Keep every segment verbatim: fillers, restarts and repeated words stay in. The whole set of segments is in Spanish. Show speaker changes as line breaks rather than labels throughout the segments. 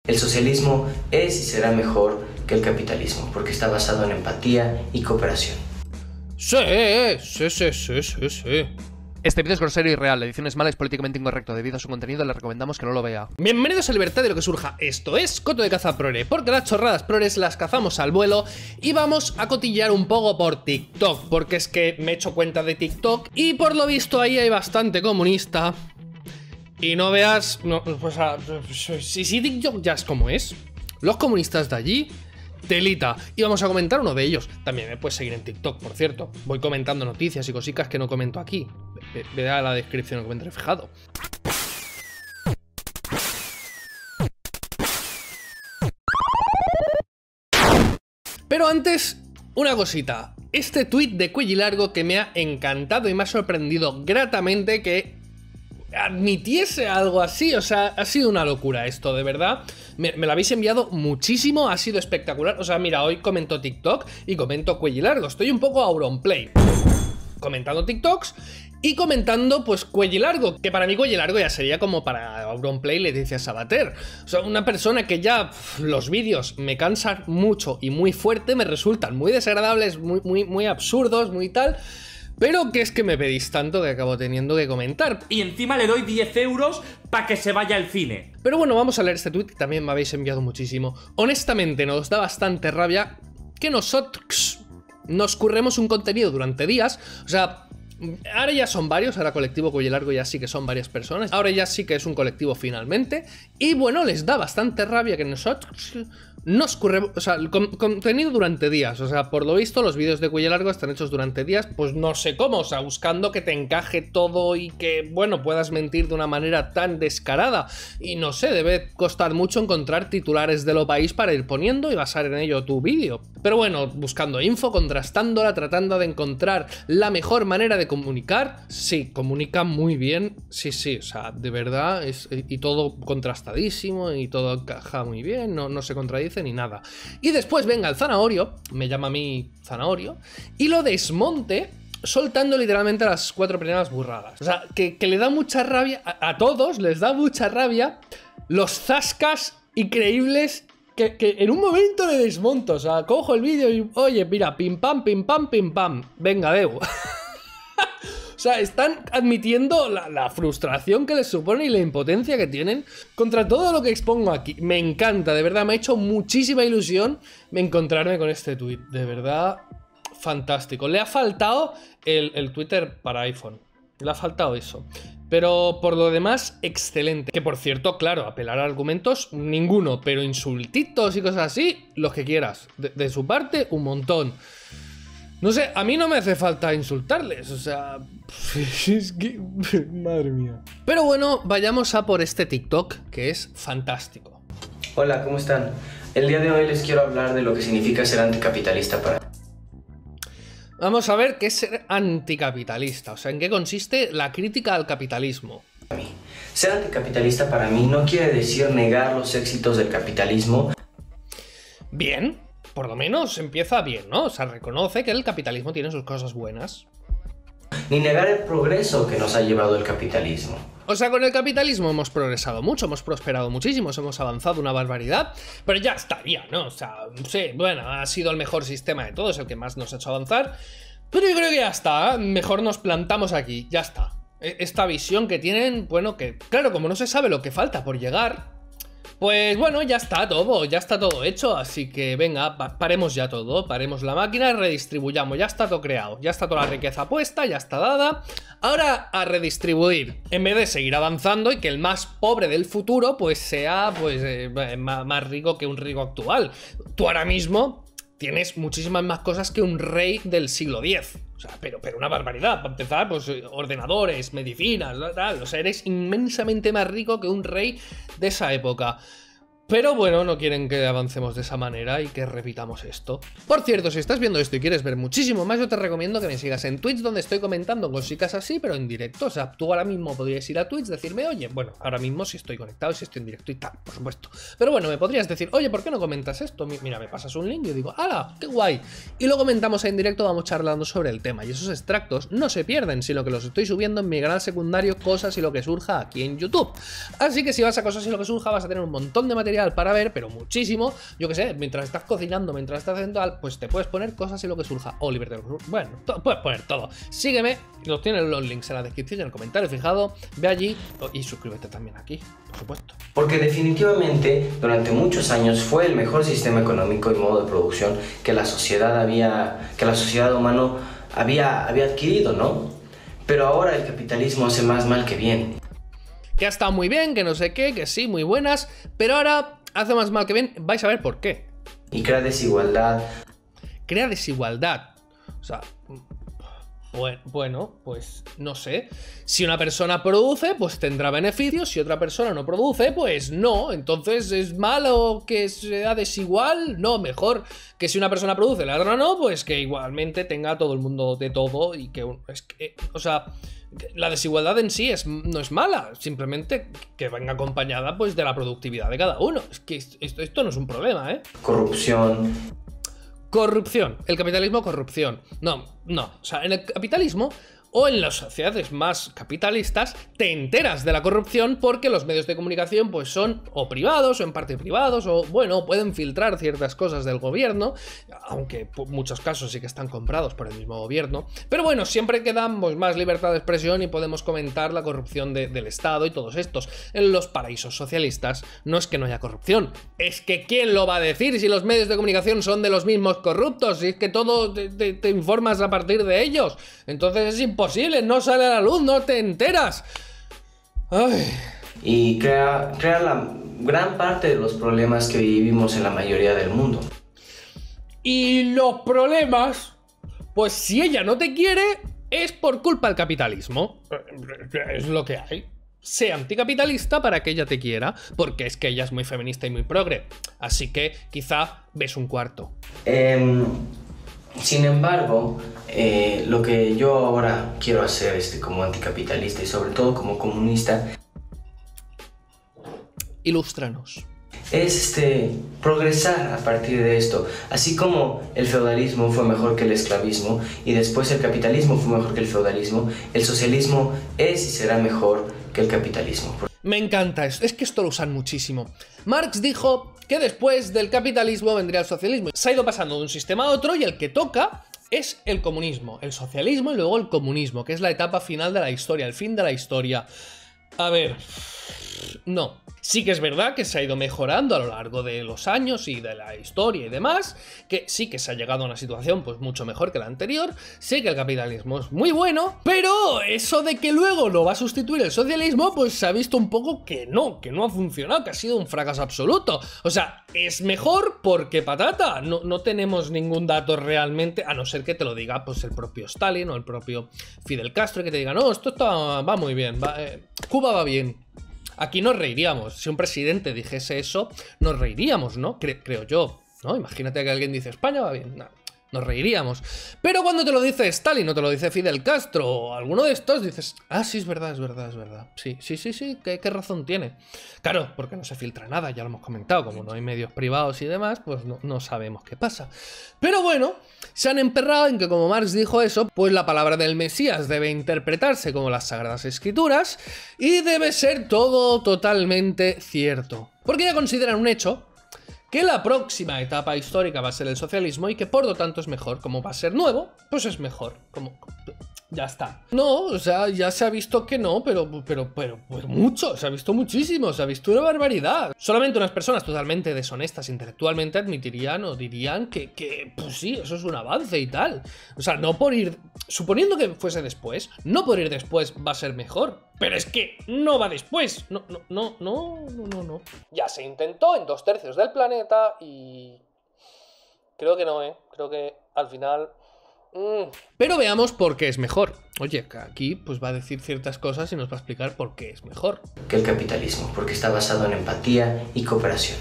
El socialismo es y será mejor que el capitalismo, porque está basado en empatía y cooperación.
Sí, sí, sí, sí, sí, sí.
Este vídeo es grosero y real, la edición es mala y es políticamente incorrecto. Debido a su contenido le recomendamos que no lo vea.
Bienvenidos a Libertad de lo que surja. Esto es Coto de Caza Prore, porque las chorradas prores las cazamos al vuelo. Y vamos a cotillear un poco por TikTok, porque es que me he hecho cuenta de TikTok y por lo visto ahí hay bastante comunista. Y no veas, no, pues a, si, si TikTok ya es como es, los comunistas de allí, telita. Y vamos a comentar uno de ellos. También me puedes seguir en TikTok, por cierto. Voy comentando noticias y cositas que no comento aquí. Ve, ve a la descripción que me he fijado. Pero antes, una cosita. Este tuit de Cuellilargo que me ha encantado y me ha sorprendido gratamente que admitiese algo así, o sea, ha sido una locura esto, de verdad. Me, me lo habéis enviado muchísimo, ha sido espectacular. O sea, mira, hoy comento TikTok y comento Cuellilargo. Estoy un poco Auronplay, comentando TikToks y comentando, pues, Cuellilargo, que para mí Cuellilargo ya sería como para Auronplay Leticia Sabater. O sea, una persona que ya pff, los vídeos me cansan mucho y muy fuerte, me resultan muy desagradables, muy, muy, muy absurdos, muy tal. Pero que es que me pedís tanto que acabo teniendo que comentar.
Y encima le doy diez euros para que se vaya al cine.
Pero bueno, vamos a leer este tweet que también me habéis enviado muchísimo. Honestamente, nos da bastante rabia que nosotros nos curremos un contenido durante días. O sea, ahora ya son varios, ahora Colectivo Cuellilargo ya sí que son varias personas. Ahora ya sí que es un colectivo finalmente. Y bueno, les da bastante rabia que nosotros nos curremos, o sea, el con contenido durante días. O sea, por lo visto los vídeos de Cuellilargo están hechos durante días, pues no sé cómo, o sea, buscando que te encaje todo y que, bueno, puedas mentir de una manera tan descarada. Y no sé, debe costar mucho encontrar titulares de Lo País para ir poniendo y basar en ello tu vídeo. Pero bueno, buscando info, contrastándola, tratando de encontrar la mejor manera de comunicar. Sí, comunica muy bien, sí, sí, o sea, de verdad, es, y todo contrastadísimo y todo encaja muy bien, no, no se contradice ni nada. Y después venga el zanahorio, me llama a mí zanahorio, y lo desmonte soltando literalmente las cuatro primeras burradas. O sea, que, que le da mucha rabia, a, a todos les da mucha rabia los zascas increíbles que, que en un momento le desmonto. O sea, cojo el vídeo y, oye, mira, pim pam, pim pam, pim pam, venga, deu. O sea, están admitiendo la, la frustración que les supone y la impotencia que tienen contra todo lo que expongo aquí. Me encanta, de verdad, me ha hecho muchísima ilusión encontrarme con este tweet. De verdad, fantástico. Le ha faltado el, el Twitter para iPhone. Le ha faltado eso. Pero por lo demás, excelente. Que por cierto, claro, apelar a argumentos, ninguno. Pero insultitos y cosas así, los que quieras. De, de su parte, un montón. No sé, a mí no me hace falta insultarles, o sea... Es que... Madre mía. Pero bueno, vayamos a por este TikTok, que es fantástico.
Hola, ¿cómo están? El día de hoy les quiero hablar de lo que significa ser anticapitalista para mí.
Vamos a ver qué es ser anticapitalista, o sea, en qué consiste la crítica al capitalismo.
Ser anticapitalista para mí no quiere decir negar los éxitos del capitalismo.
Bien. Por lo menos empieza bien, ¿no? O sea, reconoce que el capitalismo tiene sus cosas buenas.
Ni negar el progreso que nos ha llevado el capitalismo.
O sea, con el capitalismo hemos progresado mucho, hemos prosperado muchísimo, hemos avanzado una barbaridad, pero ya estaría, ¿no? O sea, sí, bueno, ha sido el mejor sistema de todos, el que más nos ha hecho avanzar, pero yo creo que ya está, mejor nos plantamos aquí, ya está. Esta visión que tienen, bueno, que claro, como no se sabe lo que falta por llegar... Pues bueno, ya está todo, ya está todo hecho, así que venga, paremos ya todo, paremos la máquina, redistribuyamos, ya está todo creado, ya está toda la riqueza puesta, ya está dada. Ahora a redistribuir, en vez de seguir avanzando y que el más pobre del futuro pues sea pues eh, más, más rico que un rico actual. Tú ahora mismo tienes muchísimas más cosas que un rey del siglo diez. O sea, pero, pero una barbaridad. Para empezar, pues ordenadores, medicinas, tal. O sea, eres inmensamente más rico que un rey de esa época. Pero bueno, no quieren que avancemos de esa manera y que repitamos esto. Por cierto, si estás viendo esto y quieres ver muchísimo más, yo te recomiendo que me sigas en Twitch, donde estoy comentando cositas así, pero en directo. O sea, tú ahora mismo podrías ir a Twitch, decirme, oye, bueno, ahora mismo si estoy conectado, si estoy en directo y tal, por supuesto. Pero bueno, me podrías decir, oye, ¿por qué no comentas esto? Mira, me pasas un link y yo digo, ¡hala! ¡Qué guay! Y lo comentamos en directo, vamos charlando sobre el tema. Y esos extractos no se pierden, sino que los estoy subiendo en mi canal secundario, Cosas y lo que surja aquí en YouTube. Así que si vas a Cosas y lo que surja, vas a tener un montón de material material para ver, pero muchísimo. Yo que sé, mientras estás cocinando, mientras estás haciendo algo, pues te puedes poner cosas y lo que surja. Oliver, de los... bueno, puedes poner todo. Sígueme, los tienes los links en la descripción y en el comentario fijado. Ve allí y suscríbete también aquí, por supuesto.
Porque definitivamente durante muchos años fue el mejor sistema económico y modo de producción que la sociedad había, que la sociedad humana había, había adquirido, ¿no? Pero ahora el capitalismo hace más mal que bien.
Que ha estado muy bien, que no sé qué, que sí, muy buenas, pero ahora hace más mal que bien. Vais a ver por qué.
Y crea desigualdad.
Crea desigualdad. O sea, bueno, pues no sé. Si una persona produce, pues tendrá beneficios. Si otra persona no produce, pues no. Entonces, ¿es malo que sea desigual? No, mejor que si una persona produce, la otra no, pues que igualmente tenga todo el mundo de todo y que... Es que o sea, la desigualdad en sí es, no es mala. Simplemente que venga acompañada pues de la productividad de cada uno. Es que esto, esto no es un problema, ¿eh?
Corrupción.
Corrupción. El capitalismo, corrupción. No, no. O sea, en el capitalismo o en las sociedades más capitalistas te enteras de la corrupción porque los medios de comunicación pues son o privados o en parte privados o bueno, pueden filtrar ciertas cosas del gobierno, aunque en muchos casos sí que están comprados por el mismo gobierno, pero bueno, siempre quedan pues, más libertad de expresión y podemos comentar la corrupción de, del Estado y todos estos. En los paraísos socialistas no es que no haya corrupción, es que ¿quién lo va a decir si los medios de comunicación son de los mismos corruptos? Si es que todo te, te, te informas a partir de ellos, entonces es imposible. Posible, no sale a la luz, no te enteras. Ay.
Y crea, crea la gran parte de los problemas que vivimos en la mayoría del mundo.
Y los problemas, pues si ella no te quiere, es por culpa del capitalismo. Es lo que hay. Sé anticapitalista para que ella te quiera, porque es que ella es muy feminista y muy progre. Así que quizá ves un cuarto.
Eh... Sin embargo, eh, lo que yo ahora quiero hacer este, como anticapitalista y sobre todo como comunista...
Ilústranos.
Es este, progresar a partir de esto. Así como el feudalismo fue mejor que el esclavismo y después el capitalismo fue mejor que el feudalismo, el socialismo es y será mejor que el capitalismo.
Me encanta esto, es que esto lo usan muchísimo. Marx dijo que después del capitalismo vendría el socialismo. Se ha ido pasando de un sistema a otro y el que toca es el comunismo, el socialismo y luego el comunismo, que es la etapa final de la historia, el fin de la historia. A ver, no. Sí que es verdad que se ha ido mejorando a lo largo de los años y de la historia y demás, que sí que se ha llegado a una situación pues mucho mejor que la anterior, sé que el capitalismo es muy bueno, pero eso de que luego lo va a sustituir el socialismo, pues se ha visto un poco que no, que no ha funcionado, que ha sido un fracaso absoluto. O sea, es mejor porque patata, no, no tenemos ningún dato realmente, a no ser que te lo diga pues el propio Stalin o el propio Fidel Castro, que te diga, no, esto está, va muy bien, va, eh, Cuba va bien. Aquí nos reiríamos, si un presidente dijese eso, nos reiríamos, ¿no? Cre- creo yo, ¿no? Imagínate que alguien dice, España va bien, no, nos reiríamos. Pero cuando te lo dice Stalin o te lo dice Fidel Castro o alguno de estos, dices, ah, sí, es verdad, es verdad, es verdad. Sí, sí, sí, sí, ¿qué, qué razón tiene? Claro, porque no se filtra nada, ya lo hemos comentado, como no hay medios privados y demás, pues no, no sabemos qué pasa. Pero bueno, se han emperrado en que como Marx dijo eso, pues la palabra del Mesías debe interpretarse como las Sagradas Escrituras y debe ser todo totalmente cierto. Porque ya consideran un hecho que la próxima etapa histórica va a ser el socialismo y que por lo tanto es mejor. Como va a ser nuevo, pues es mejor. Como... ya está. No, o sea, ya se ha visto que no, pero, pero, pero, pues mucho, se ha visto muchísimo, se ha visto una barbaridad. Solamente unas personas totalmente deshonestas intelectualmente admitirían o dirían que, que, pues sí, eso es un avance y tal. O sea, no por ir, suponiendo que fuese después, no por ir después va a ser mejor. Pero es que no va después. No, no, no, no, no, no, no. Ya se intentó en dos tercios del planeta y... creo que no, ¿eh? Creo que al final... Mm. Pero veamos por qué es mejor. Oye, aquí pues va a decir ciertas cosas y nos va a explicar por qué es mejor.
Que el capitalismo, porque está basado en empatía y cooperación.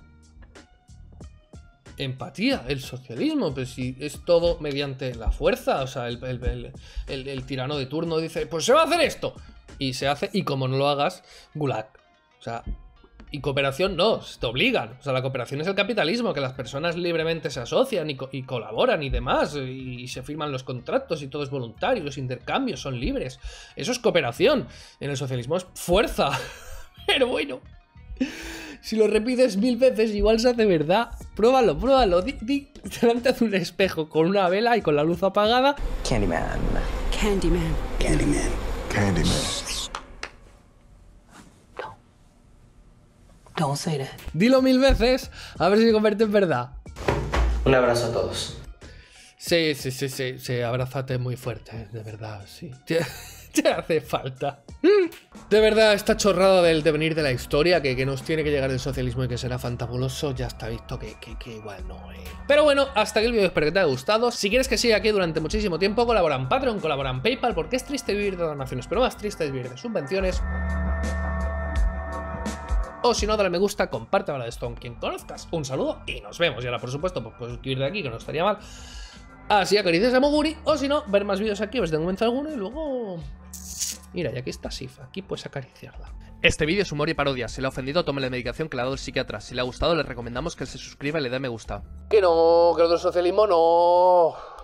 Empatía, el socialismo, pues si es todo mediante la fuerza, o sea, el, el, el, el, el tirano de turno dice, pues se va a hacer esto, y se hace, y como no lo hagas, gulag. O sea, y cooperación no, te obligan. O sea, la cooperación es el capitalismo, que las personas libremente se asocian y, co y colaboran y demás, y, y se firman los contratos y todo es voluntario, los intercambios son libres. Eso es cooperación. En el socialismo es fuerza. Pero bueno... Si lo repites mil veces, igual se hace verdad. Pruébalo, pruébalo. Di, di, delante de un espejo con una vela y con la luz apagada.
Candyman.
Candyman.
Candyman.
Candyman.
Don't say that.
Dilo mil veces, a ver si se convierte en verdad.
Un abrazo a todos.
Sí, sí, sí, sí, sí, abrázate muy fuerte, de verdad, sí. Te, te hace falta. De verdad, esta chorrada del devenir de la historia, que, que nos tiene que llegar el socialismo y que será fantabuloso, ya está visto que, que, que igual no, eh. Pero bueno, hasta aquí el vídeo, espero que te haya gustado. Si quieres que siga aquí durante muchísimo tiempo, colabora en Patreon, colabora en PayPal, porque es triste vivir de donaciones, pero más triste es vivir de subvenciones. O si no, dale me gusta, comparte la de esto con quien conozcas. Un saludo y nos vemos. Y ahora, por supuesto, pues puedes suscribirte aquí, que no estaría mal. Así acaricias a Moguri. O si no, ver más vídeos aquí, ves de momento alguno y luego... Mira, y aquí está Sif, aquí puedes acariciarla.
Este vídeo es humor y parodia. Si le ha ofendido, tome la medicación que le ha dado el psiquiatra. Si le ha gustado, le recomendamos que se suscriba y le dé me gusta.
Que no, que lo del socialismo no...